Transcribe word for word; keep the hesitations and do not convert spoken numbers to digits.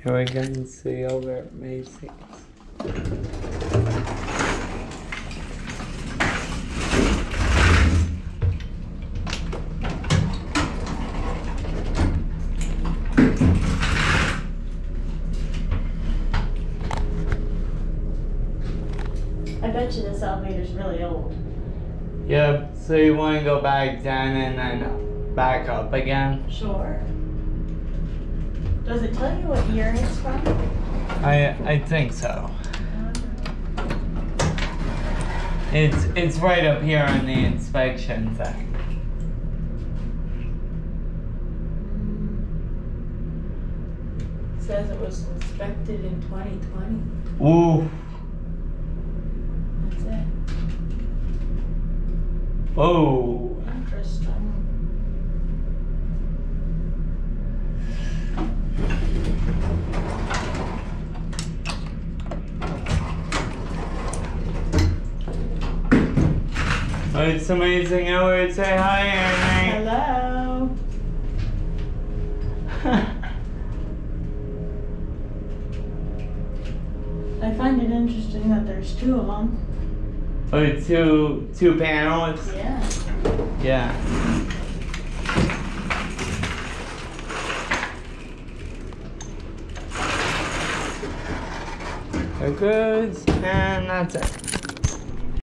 Here we can see over at Macy's. I bet you this elevator's really old. Yep, so you want to go back down and then back up again? Sure. Does it tell you what year it's from? I I think so. It's it's right up here on the inspection thing. It says it was inspected in twenty twenty. Ooh. That's it. Whoa. Interesting. Oh, it's amazing. I would say hi, Annie. Hello. I find it interesting that there's two of them. Oh, two two panels. Yeah. Yeah. They're good, and that's it.